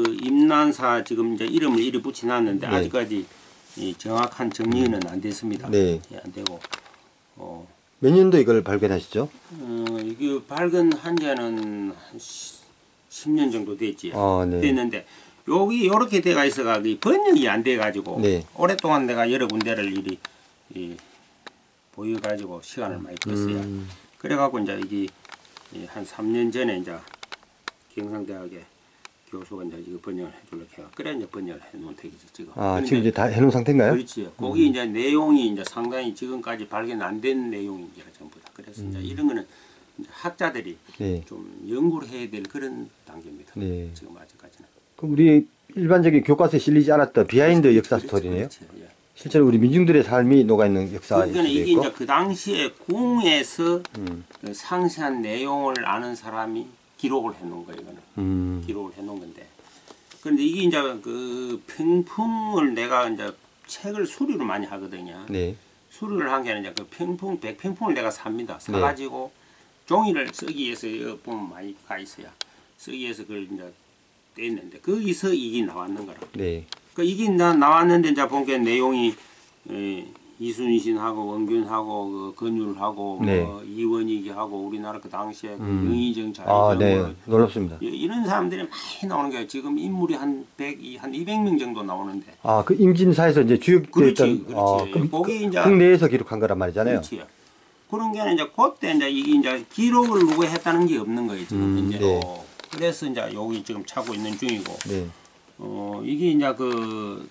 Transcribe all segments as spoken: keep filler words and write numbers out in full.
그 임난사 지금 이제 이름을 이리 붙여놨는데 네. 아직까지 이 정확한 정리는 안 됐습니다. 네. 예, 안 되고. 어, 몇 년도 이걸 발견하시죠? 어, 이게 발견한 지는 한 십 년 정도 됐지. 아, 네. 됐는데 여기 이렇게 돼가 있어가 번역이 안 돼가지고 네. 오랫동안 내가 여러 군데를 이리 이, 보여가지고 시간을 많이 뺐어요. 음. 그래갖고 이제 이게 한 삼 년 전에 이제 경상대학에 교수가 이제 이거 번역을 해주려고 해요. 그래 이제 번역을 해놓은 택이지 지금. 아, 지금 이제 다 해놓은 상태인가요? 그렇지. 거기 음. 이제 내용이 이제 상당히 지금까지 발견 안 된 내용인지 전부 다. 그래서 음. 이제 이런 거는 이제 학자들이 네. 좀 연구를 해야 될 그런 단계입니다. 네. 지금 아직까지는. 그럼 우리 일반적인 교과서에 실리지 않았던 비하인드 그렇지, 역사 그렇지, 스토리네요. 그렇지, 예. 실제로 우리 민중들의 삶이 녹아있는 역사가 그러니까 이게 있고. 이제 그 당시에 궁에서 음. 그 상세한 내용을 아는 사람이 기록을 해놓은 거예요. 이거는 음. 기록을 해놓은 건데. 그런데 이게 이제 그 평풍을 내가 이제 책을 수리를 많이 하거든요. 네. 수리를 한 게 아니라 그 평풍, 백평풍을 내가 삽니다. 네. 사가지고 종이를 쓰기 위해서 여기 보면 많이 가 있어요. 쓰기 위해서 그걸 이제 뗐는데 거기서 이게 나왔는 거라. 네. 그 이게 나 나왔는데 이제 보니까 내용이 에, 이순신하고 원균하고 그 건율하고 네. 뭐 이원익이하고 우리나라 그 당시에 그 음. 영의정 자의정 아, 네. 뭐 놀랍습니다. 이- 이런 사람들이 많이 나오는 거예요. 지금 인물이 한 백, 한 이백 명 정도 나오는데. 아, 그 임진사에서 이제 그렇지, 주역됐던 그렇지. 아, 그, 거기 이제 국내에서 기록한 거란 말이잖아요. 그렇지. 그런 게 아니라 이제 그때 이제 이게 이제 기록을 누가 했다는 게 없는 거예요. 지금 음, 현재로. 네. 그래서 이제 여기 지금 찾고 있는 중이고. 네. 어 이게 이제 그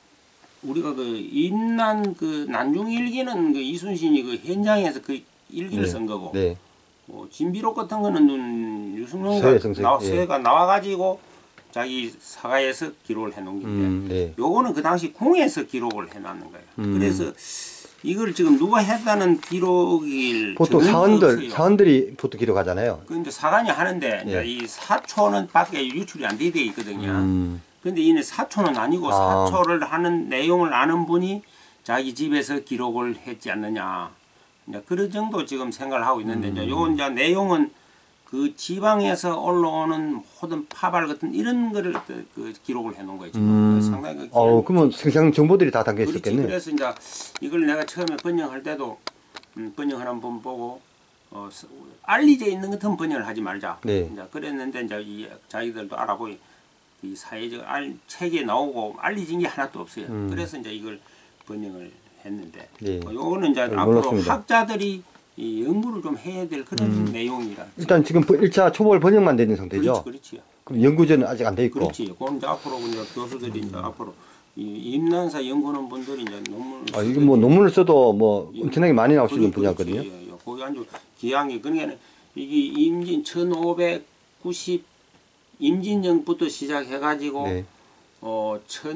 우리가 그 임난 그 난중일기는 그 이순신이 그 현장에서 그 일기를 네. 쓴 거고. 네. 뭐 진비록 같은 거는 눈 유승룡이가 서해 성색, 나와 예. 서해가 나와 가지고 자기 사가에서 기록을 해놓은 건데. 음, 네. 요거는 그 당시 궁에서 기록을 해놨는 거예요. 음. 그래서 이걸 지금 누가 했다는 기록일 보통 전혀 사원들, 없어요. 사원들이 보통 기록하잖아요. 그 이제 사관이 하는데 이제 예. 이 사초는 밖에 유출이 안 돼 있거든요. 음. 근데 이는 사초는 아니고 아. 사초를 하는 내용을 아는 분이 자기 집에서 기록을 했지 않느냐. 이제 그런 정도 지금 생각을 하고 있는데 음. 이제 요 이제 내용은 그 지방에서 올라오는 모든 파발 같은 이런 거를 그, 그 기록을 해놓은 거예요. 지금. 음. 상당히 그 어, 그러면 생생 정보들이 다 담겨 그렇지. 있었겠네요. 그래서 이제 이걸 내가 처음에 번역할 때도 음, 번역하는 분 보고 어, 서- 알려져 있는 것은 번역을 하지 말자. 네. 이제 그랬는데 이제 이 자기들도 알아보이 이 사회적 알, 책에 나오고 알려진 게 하나도 없어요. 음. 그래서 이제 이걸 번역을 했는데 네. 어, 요거는 이제 네, 앞으로 몰랐습니다. 학자들이 이 연구를 좀 해야 될 그런 음. 내용이라. 일단 지금 일 차 초벌 번역만 되는 상태죠. 그렇지, 그렇지. 그럼 연구전은 아직 안 돼 있고. 그렇지. 그건 이제 앞으로 이제 교수들이 이제 앞으로 이 임난사 연구하는 분들이 이제 논문. 아, 이거 뭐 논문을 써도 뭐 엄청나게 많이 나올 수 있는 그렇지, 분야거든요. 예, 예. 거기 아주 기양이 그러니까 이게 임진 천오백구십 임진정부터 시작해가지고 네. 어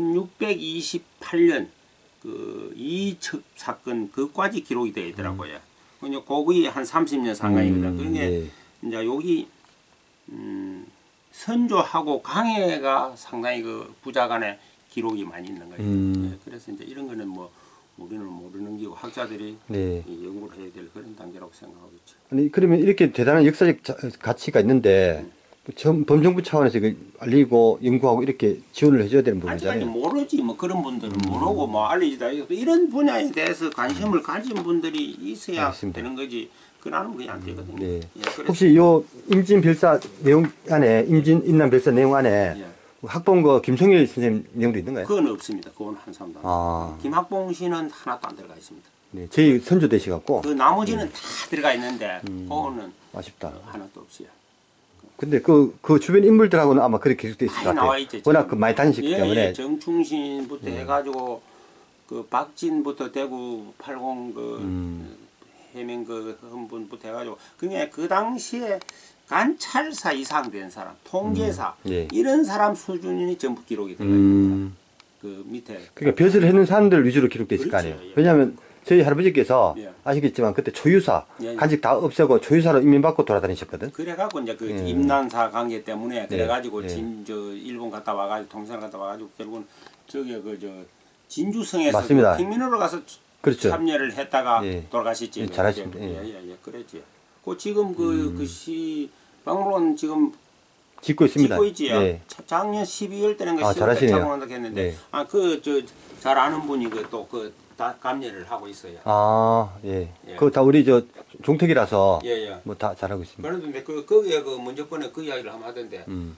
천육백이십팔 년 그 이첩 사건 그까지 기록이 되어 있더라고요. 그러니까 거기 한 삼십 년 상간이거든. 음, 그러니까 네. 이제 여기 음, 선조하고 강해가 상당히 그 부자간에 기록이 많이 있는 거예요. 음. 예, 그래서 이제 이런 거는 뭐 우리는 모르는 기고 학자들이 네. 이 연구를 해야 될 그런 단계라고 생각하고 있죠. 아니, 그러면 이렇게 대단한 역사적 자- 가치가 있는데 전 범정부 차원에서 이걸 알리고 연구하고 이렇게 지원을 해줘야 되는 아직까지 부분이잖아요. 모르지 뭐 그런 분들은 음. 모르고 뭐 알려지다 이런 분야에 대해서 관심을 가진 분들이 있어야 알겠습니다. 되는 거지. 그러면 그게 안 되거든요. 네. 예, 그래서 혹시 요 임진별사 내용 안에 임진 임난별사 내용 안에 예, 학본거 김성일 선생님 내용도 있는가요? 그건 없습니다. 그건 한 사람도 안 아, 김학봉 씨는 하나도 안 들어가 있습니다. 네. 저희 선조 되시갖고 그 나머지는 다 들어가 있는데 음. 그거는 아쉽다. 어, 하나도 없어요. 근데 그, 그 주변 인물들하고는 아마 그렇게 기록돼 있을 것 많이 나와 같아요. 있죠. 워낙 지금. 그 많이 다니셨기 예, 때문에. 예, 정충신부터 음. 해가지고 그 박진부터 대구 팔공 그 음. 해명 그한 분부터 해가지고 그게 그 당시에 관찰사 이상 된 사람, 통계사 음. 예. 이런 사람 수준이 전부 기록이 되어 있습니다. 음. 그 밑에 그러니까 벼슬 해놓은 사람들 위주로 기록돼 있을 거 그렇죠. 아니에요. 예. 왜냐하면 저희 할아버지께서 예. 아시겠지만 그때 초유사 예, 예. 간직 다 없애고 초유사로 임명받고 돌아다니셨거든. 그래갖고 이제 그 예. 임난사 관계 때문에 그래가지고 예. 진 저 일본 갔다 와가지고 동생 갔다 와가지고 결국은 저기 그 저 진주성에서 맞습니다. 그 핑민으로 가서 그렇죠. 참여를 했다가 예. 돌아가셨지. 예, 잘하십니다. 예. 예예예, 그랬지. 그 지금 그 음. 그 시 박물관 지금 짓고 있습니다. 짓고 있지요. 네. 차- 작년 십이월 때는가 아, 시월 때 잘하시네요. 착공한다고 했는데 네. 아 그 저 잘 아는 분이 그 또 그 감리를 하고 있어요. 아, 예. 예. 그거 다 우리 저 종택이라서 예예. 뭐 다 잘하고 있습니다. 그런데 그 거기에 그 먼저 번에 그 이야기를 한번 하던데 음.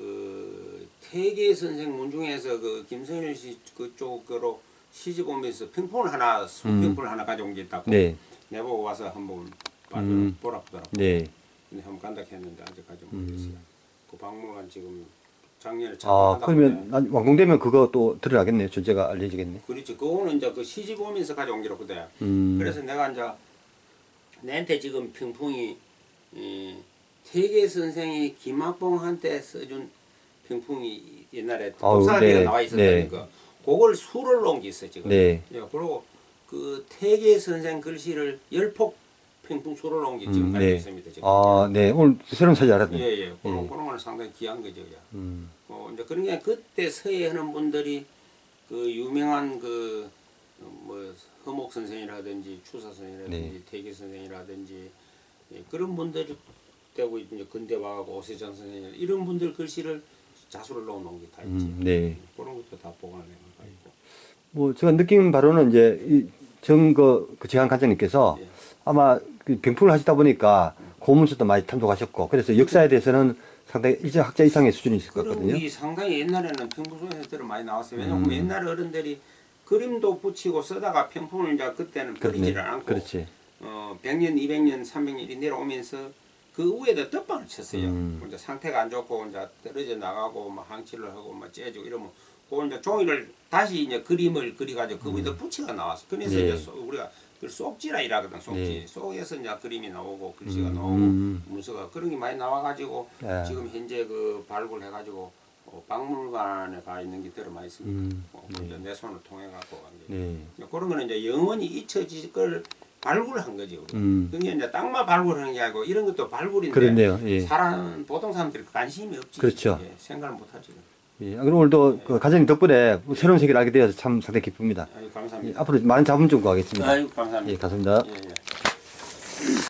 그 태계 선생 문중에서 그 김성일 씨 그쪽으로 시집 오면서 평풍을 하나 수평풍을 하나 가져온 게 있다고 네. 내보고 와서 한번 봐줘 음. 보라 보더라고. 네. 근데 한번 간다 했는데 아직까지 모르겠어요. 그 박물관 지금 작년에 아, 착공한다고 그러면 난 완공되면 그거 또 드러나겠네요. 존재가 알려지겠네. 그렇지. 그거는 이제 그 시집 오면서 가져온 기로 그래. 음. 그래서 내가 이제 내한테 지금 평풍이 이, 태계 선생이 김학봉한테 써준 평풍이 옛날에 아우, 독사기가 네, 나와 있었다니까. 네. 그걸 수를 놓은 게 있어 지금. 네. 예, 그리고 그 태계 선생 글씨를 열폭 평풍 수를 놓은 게 지금 음, 가지고 네. 있습니다. 지금. 아, 네. 오늘 새로운 사실 알았네. 예, 예. 그런, 예. 그런 거는 상당히 귀한 거죠. 야. 음. 어, 이제 그런 게 그때 서예하는 분들이 그 유명한 그 뭐 허목 선생이라든지 추사 선생이라든지 네. 태계 선생이라든지 예, 그런 분들이 되고 이제 근대 와가고 오세장 선생 이런 분들 글씨를 자수를 넣어놓은 게 다 있지. 음, 네. 그런 것도 다 보관해 가 있고. 뭐 제가 느낀 바로는 이제 이 정거 그 재한 관장님께서 예. 아마 그 병풍을 하시다 보니까 고문서도 많이 탐독하셨고 그래서 역사에 대해서는 상당히 일정 학자 이상의 수준이 있을 것 그리고 같거든요. 이 상당히 옛날에는 평풍소에서들은 많이 나왔어요. 왜냐면 음. 옛날 어른들이 그림도 붙이고 쓰다가 평풍을 이제 그때는 버리지를 않고 그렇지. 어, 백 년, 이백 년, 삼백 년이 내려오면서 그 위에다 덧방을 쳤어요. 음. 이제 상태가 안 좋고 이제 떨어져 나가고 막 항치를 하고 막 째지고 이러면 그걸 이제 종이를 다시 이제 그림을 그려가지고 그 위에다 붙이가 나왔어. 그래서 네. 이제 소- 우리가 그걸 속지라 이라거든. 속지. 네. 속에서 이제 그림이 나오고 글씨가 음, 나오고 음. 문서가 그런 게 많이 나와가지고 아. 지금 현재 그 발굴해가지고 어, 박물관에 가 있는 게 들어 많이 있습니다. 음, 어, 네. 이제 내 손을 통해 갖고 간 게. 네. 그런 거는 이제 영원히 잊혀질 걸 발굴한 거지 우리가. 음. 그게 이제 땅만 발굴하는 게 아니고 이런 것도 발굴인데 그렇네요. 예. 사람 보통 사람들이 관심이 없지. 그렇죠. 예, 생각을 못하지. 예. 그럼 오늘도 그 과장님 덕분에 새로운 세계를 알게 되어서 참 상당히 기쁩니다. 아유 예, 감사합니다. 앞으로 많은 자문 좀 구하겠습니다. 아유 감사합니다. 예, 감사합니다. 예, 예.